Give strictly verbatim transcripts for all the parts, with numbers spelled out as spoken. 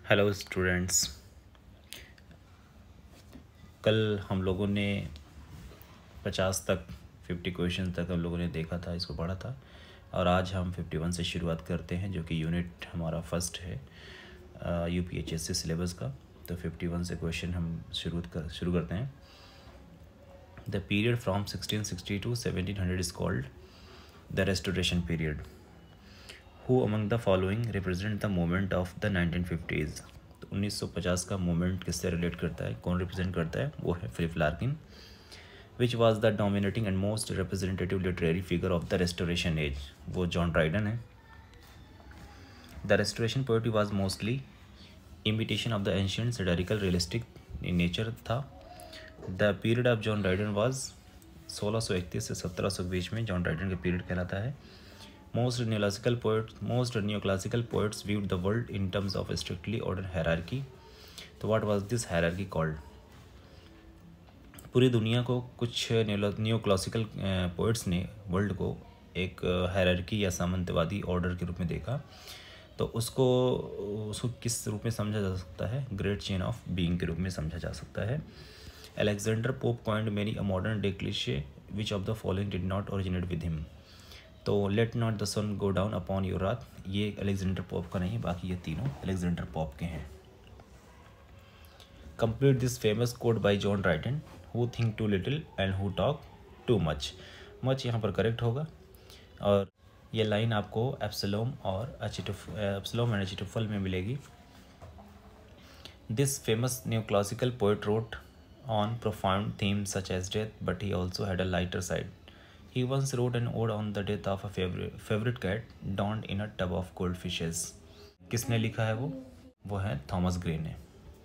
Hello students, कल हम लोगों ने पचास तक फिफ्टी क्वेश्चन तक हम लोगों ने देखा था, इसको पढ़ा था। और आज हम फिफ्टी वन से शुरुआत करते हैं, जो कि यूनिट हमारा फर्स्ट है U P H S C syllabus का। तो फिफ्टी वन से क्वेश्चन हम शुरू कर शुरू करते हैं। The period from sixteen sixty to seventeen hundred is called the restoration period. Who among the following represent the moment of the nineteen fifties. तो उन्नीस सौ पचास का मोमेंट किससे रिलेट करता है, कौन रिप्रेजेंट करता है? वो है Philip Larkin. Which was the dominating and most representative literary figure of the restoration age. वो जॉन ड्राइडन है। The restoration poetry was mostly imitation of the ancient satirical realistic in nature था। The period of John Dryden was सोलह सौ इकतीस से सत्रह सौ बीच में जॉन ड्राइडन का पीरियड कहलाता है। Most neoclassical poets, most neoclassical poets viewed the world in terms of a strictly ordered hierarchy. तो what was this hierarchy called? पूरी दुनिया को कुछ नियोक्लासिकल पोइट्स ने वर्ल्ड को एक हायरार्की या सामंतवादी ऑर्डर के रूप में देखा। तो उसको उसको किस रूप में समझा जा सकता है? ग्रेट चेन ऑफ बीइंग के रूप में समझा जा सकता है। Alexander Pope coined many a modern day cliche which of the following did not originate with him. तो let not the sun go down upon your wrath, ये अलेक्जेंडर पोप का नहीं है, बाकी ये तीनों अलेक्जेंडर पोप के हैं। Complete this famous quote by John Dryden, who think too little and who talk too much. Much यहाँ पर करेक्ट होगा। और ये लाइन आपको एप्सलोम और एप्सलोम एंड अचिटोफल में मिलेगी। This famous new classical poet wrote on profound themes such as death, but he also had a lighter side. He once wrote an ode on the death of a favorite, favorite cat drowned in a tub of goldfishes. किसने लिखा है वो? वो है Thomas Gray ने।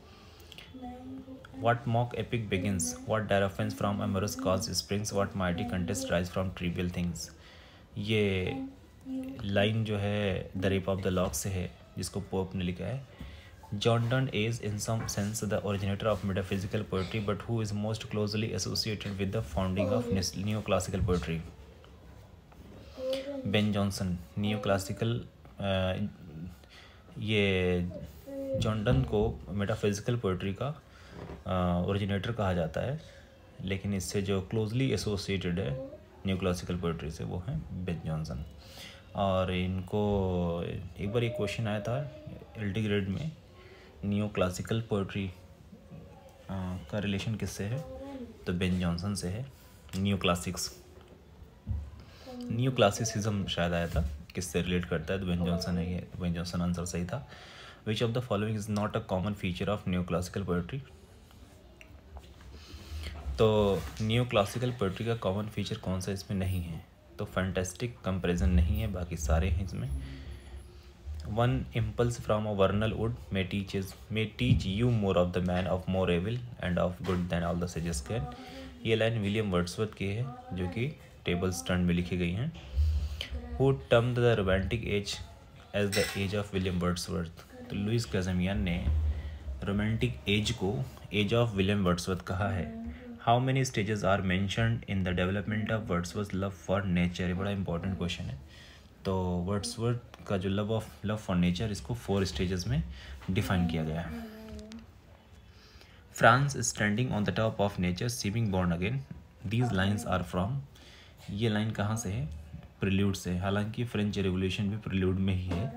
What mock epic begins? What direfence from amorous cause springs? What mighty contest rise from trivial things? ये line जो है the rape of the lock से है, जिसको पोप ने लिखा है। John Donne is in some sense the originator of metaphysical poetry, but who is most closely associated with the founding of neoclassical poetry? Ben Jonson, neoclassical ये John Donne को metaphysical poetry का originator कहा जाता है, लेकिन इससे जो closely associated है न्यू क्लासिकल पोइट्री से वो है बेन जॉनसन। और इनको एक बार एक क्वेश्चन आया था एल डी ग्रेड में, न्यू क्लासिकल पोइट्री का रिलेशन किससे है? तो बेन जॉनसन से है। न्यू क्लासिक्स न्यू क्लासिसिज्म शायद आया था, किससे रिलेट करता है? तो बेन जॉनसन है। ये बेन जॉनसन आंसर सही था। Which of the following is not a common feature of new classical poetry. तो न्यू क्लासिकल पोइट्री का कॉमन फीचर कौन सा इसमें नहीं है? तो फैंटास्टिक कंपैरिजन नहीं है, बाकी सारे हैं इसमें। One impulse from a vernal wood may teaches may teach you more of the man of more evil and of good than all the sages can. ये लाइन विलियम वर्ड्सवर्थ की है, जो कि टेबल स्टैंड में लिखी गई हैं। Who termed the romantic age as the age of William Wordsworth? तो लुइस कैज़मियन ने रोमांटिक एज को एज ऑफ विलियम वर्ड्सवर्थ कहा है। How many stages are mentioned in the development of Wordsworth's love for nature? ये बड़ा important question है। तो Wordsworth का जो love of love for nature, इसको फोर स्टेजेस में डिफाइन किया गया है। France standing on the top of nature seeming born again, these lines are from. ये लाइन कहाँ से है? प्रिल्यूड से। हालांकि फ्रेंच रेवोल्यूशन भी प्रिल्यूड में ही है।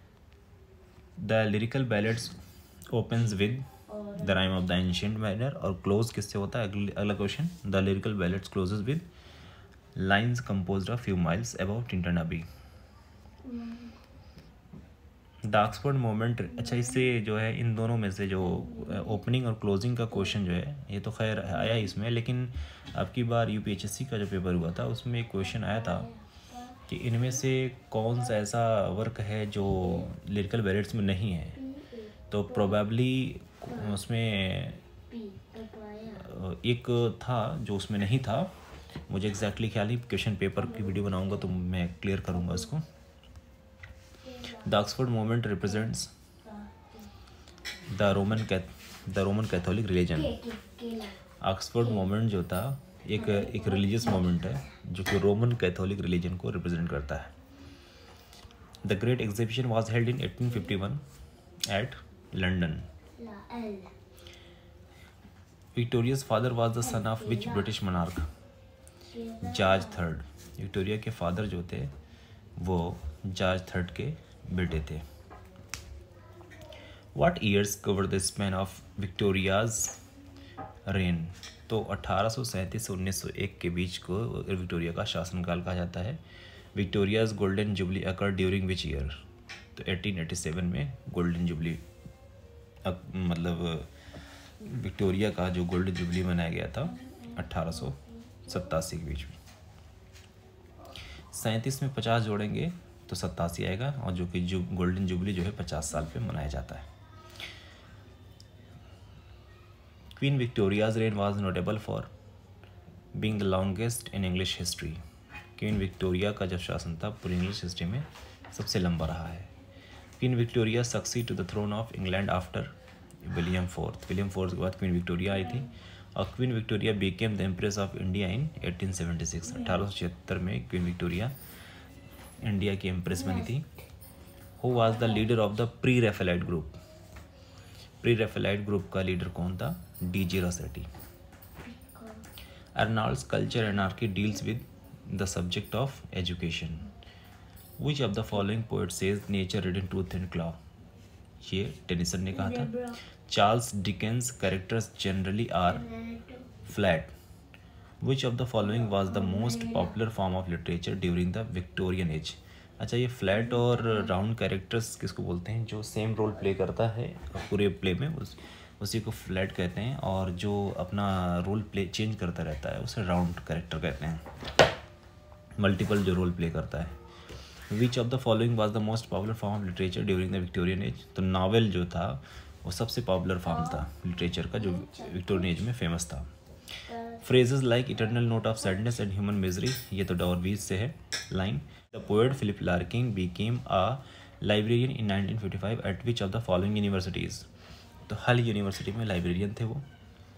The lyrical ballads opens with the rime of the ancient mariner, और क्लोज किससे होता है? अगला question, the lyrical ballads closes with lines composed of few miles above Tintern Abbey. The Oxford moment, अच्छा इससे जो है इन दोनों में से जो ओपनिंग और क्लोजिंग का क्वेश्चन जो है, ये तो खैर आया इसमें, लेकिन अब की बार U P H S C का जो पेपर हुआ था उसमें एक क्वेश्चन आया था कि इनमें से कौन सा ऐसा वर्क है जो लिरिकल बैलेड्स में नहीं है। तो प्रोबेबली उसमें एक था जो उसमें नहीं था, मुझे एग्जैक्टली ख्याल नहीं, क्वेश्चन पेपर की वीडियो बनाऊंगा तो मैं क्लियर करूंगा इसको। The Oxford movement represents the Roman the Roman Catholic religion. Oxford movement जो था एक एक रिलीजियस मूवमेंट है जो कि रोमन कैथोलिक रिलीजन को रिप्रेजेंट करता है। The great exhibition was held in eighteen fifty one at London. Victoria's father was the son of which British monarch? George third. Victoria के फादर जो थे वो जॉर्ज थर्ड के बेटे थे। What years cover the span of Victoria's reign? तो अठारह सौ सैंतीस से उन्नीस सौ एक के बीच को विक्टोरिया का शासनकाल कहा जाता है। Victoria's golden jubilee occur during which year? तो अठारह सौ सत्तासी में गोल्डन जुबली मतलब विक्टोरिया का जो गोल्डन जुबली मनाया गया था अठारह सौ सत्तासी के बीच में। सैंतीस में पचास जोड़ेंगे तो सत्तासी आएगा, और जो कि जो गोल्डन जुबली जो है पचास साल पे मनाया जाता है। Queen Victoria's reign was notable for being the longest in English history. Queen Victoria का जब शासन था पूरी इंग्लिश हिस्ट्री में सबसे लंबा रहा है। Queen Victoria succeed to the throne of England after William fourth. William fourth के बाद क्वीन विक्टोरिया आई थी, और queen Victoria became the empress of India in अठारह सौ छिहत्तर। अठारह सौ छिहत्तर में क्वीन विक्टोरिया इंडिया की एम्प्रेस बनी थी। Who was the leader of the pre Raphaelite group? Pre Raphaelite group का लीडर कौन था? D J Rossetti. Arnold's culture anarchy deals with the subject of education. Which of the following poet says nature red in tooth and claw? ये Tennyson ने कहा था। Charles Dickens characters generally are flat. Which of the following was the most popular form of literature during the Victorian age? अच्छा, ये flat और round characters किसको बोलते हैं? जो सेम रोल प्ले करता है पूरे प्ले में उस उसी को फ्लैट कहते हैं, और जो अपना रोल प्ले चेंज करता रहता है उसे राउंड कैरेक्टर कहते हैं। मल्टीपल जो रोल प्ले करता है। Which of the following was the most popular form of literature during the Victorian age? तो नावल जो था वो सबसे पॉपुलर फॉर्म था लिटरेचर का जो विक्टोरियन एज में फेमस था। Phrases like eternal note of sadness and human misery, ये तो डॉर्वीज से है line. The poet Philip Larkin became a librarian in nineteen fifty five at which of the following universities? तो Hull university में librarian थे वो।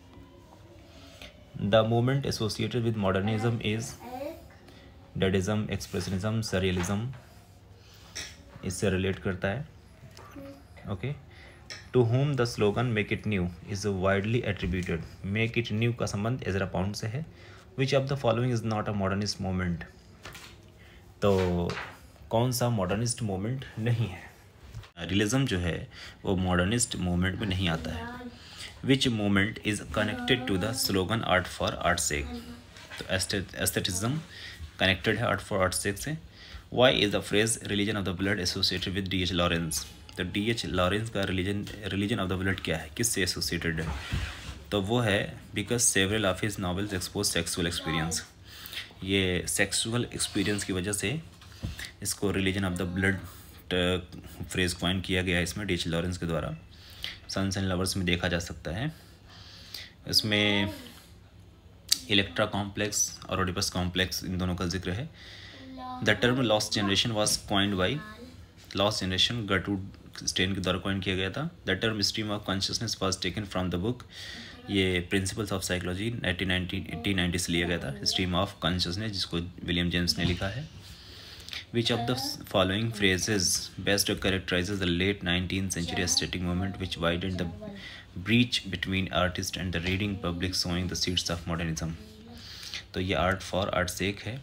The movement associated with modernism is dadaism, expressionism, surrealism, इससे relate करता है। Okay, to whom the slogan make it new is widely attributed. Make it new का संबंध Ezra Pound से है। Which of the following is not a modernist movement? तो कौन सा मॉडर्निस्ट मूवमेंट नहीं है? रियलिज्म जो है वो मॉडर्निस्ट मूवमेंट में नहीं आता है। Which movement is connected to the slogan art for art sake? तो एस्थेटिज्म कनेक्टेड है आर्ट फॉर आर्ट सेक से। Why is the phrase religion of the blood associated with D H Lawrence? तो D H Lawrence का religion religion of the blood क्या है, किससे associated है? तो वो है because several of his novels expose sexual experience. ये सेक्सुअल एक्सपीरियंस की वजह से इसको religion of the blood phrase coin किया गया है इसमें डी एच लॉरेंस के द्वारा। सन्स एंड लवर्स में देखा जा सकता है। इसमें इलेक्ट्रा कॉम्प्लेक्स और ओडिपस कॉम्प्लेक्स इन दोनों का जिक्र है। The term lost generation was coined by lost generation Gertrude Stein के द्वारा कॉइन किया गया था। The term stream of consciousness was taken from the book, ये principles of psychology eighteen ninety से लिया गया था। स्ट्रीम ऑफ कॉन्शियसनेस जिसको विलियम जेम्स ने लिखा है। Which of the following phrases best characterizes the late nineteenth century aesthetic movement which widened the breach between artist and the reading public, sowing the seeds of modernism? तो ये art for art's sake है।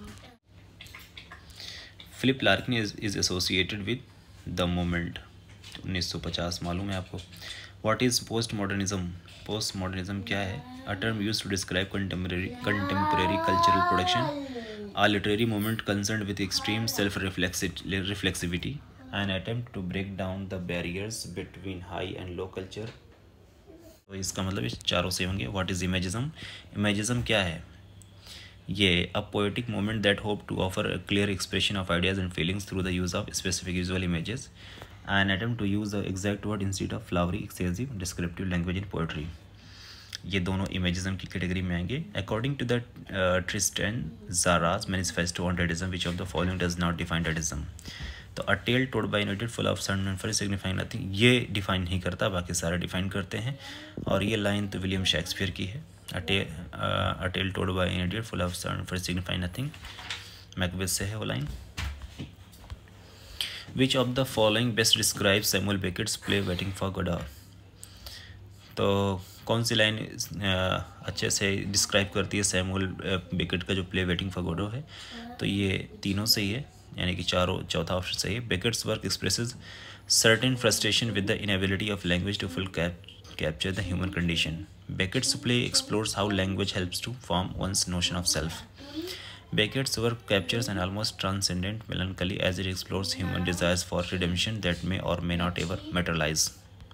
Philip Larkin is, is associated with the movement उन्नीस सौ पचास मालूम है आपको। What is postmodernism? Postmodernism क्या है? A term used to describe contemporary contemporary cultural production, a literary movement concerned with extreme self-reflexivity, an attempt to break down the barriers between high and low culture। तो इसका मतलब इस चारों से होंगे। What is imagism? Imagism क्या है? ये a poetic movement that hope to offer a clear expression of ideas and feelings through the use of specific visual images, an attempt to use the exact word instead of flowery, excessive, descriptive language in poetry। ये दोनों imagism की category में आएंगे। According to the Tristan Tzara's manifesto on dadaism which of the following does not define dadaism? तो a tale told by an idiot full of sound and signifying nothing, ये define नहीं करता, बाकी सारे डिफाइन करते हैं। और ये लाइन तो विलियम शेक्सपियर की है। A tale told by an idiot full of sound and signifying nothing, Macbeth से है वो line. Which of the following best describe Samuel Beckett's play waiting for Godot. तो कौन सी लाइन अच्छे से डिस्क्राइब करती है सैमुअल बेकेट का जो प्ले वेटिंग फॉर गोडो है? तो ये तीनों सही है, यानी कि चारों चौथा ऑप्शन सही है। Beckett's work expresses certain frustration with the inability of language to full capture the human condition. Beckett's play explores how language helps to form one's notion of self. Beckett's work captures an almost transcendent melancholy as it explores human desires for redemption that may or may not ever materialize.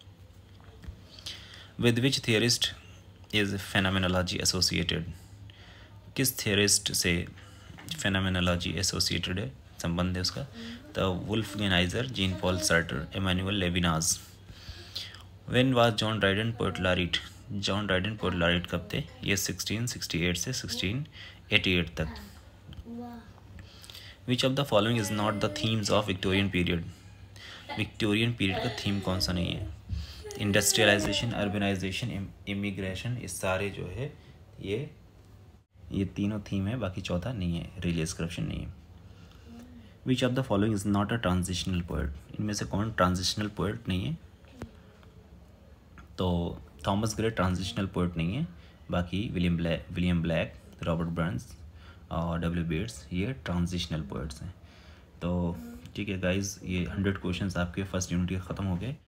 With which theorist is phenomenology associated? किस theorist से phenomenology associated है, संबंध है उसका? तो Wolfgang Iser, Jean Paul Sartre, Emmanuel Levinas. When was John Dryden poet laureate? John Dryden poet laureate कब थे? ये सिक्सटीन सिक्सटी एट से सिक्सटीन एटी एट तक। Which of the following is not the themes of Victorian period? Victorian period का theme कौन सा नहीं है? इंडस्ट्रियलाइजेशन, अर्बनाइजेशन, इमिग्रेशन, ये सारे जो है ये ये तीनों थीम है, बाकी चौथा नहीं है, रिलीजियस करप्शन नहीं है। Which of the following is not a transitional poet? इनमें से कौन ट्रांजिशनल पोएट नहीं है? तो थॉमस ग्रे ट्रांजिशनल पोएट नहीं है, बाकी William Blake William Blake Robert Burns और डब्ल्यू बेट्स ये ट्रांजिशनल पोएट्स हैं। तो ठीक है गाइस, ये हंड्रेड क्वेश्चंस आपके फर्स्ट यूनिट के ख़त्म हो गए।